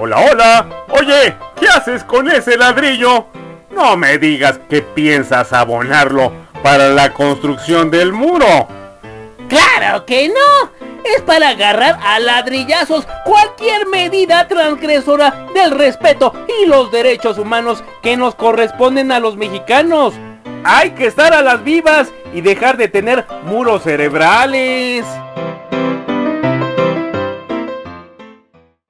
Hola, hola. Oye, ¿qué haces con ese ladrillo? No me digas que piensas abonarlo para la construcción del muro. ¡Claro que no! Es para agarrar a ladrillazos cualquier medida transgresora del respeto y los derechos humanos que nos corresponden a los mexicanos. Hay que estar a las vivas y dejar de tener muros cerebrales.